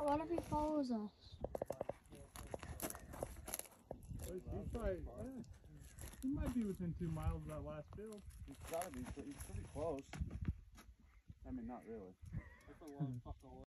What if he follows us? He might be within 2 miles of that last field. He's gotta be. He's pretty close. I mean, not really.